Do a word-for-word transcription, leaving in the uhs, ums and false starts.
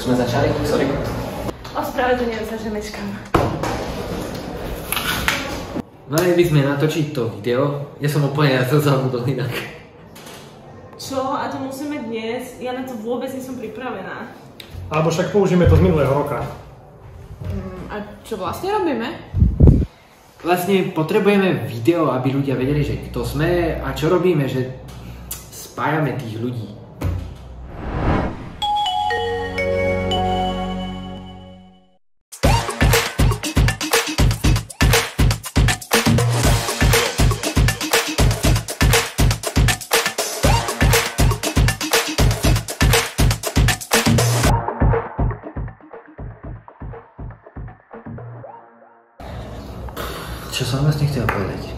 Už sme začali? Sorry. Ospravedlňujem sa, že meškám. Mali by sme natočiť to video. Ja som úplne na to zabudol inak. Čo? A to musíme dnes? Ja na to vôbec nie som pripravená. Alebo však použijeme to z minulého roka. Mm, a čo vlastne robíme? Vlastne potrebujeme video, aby ľudia vedeli, že kto sme a čo robíme, že spájame tých ľudí. Čo som vlastne chcel povedať?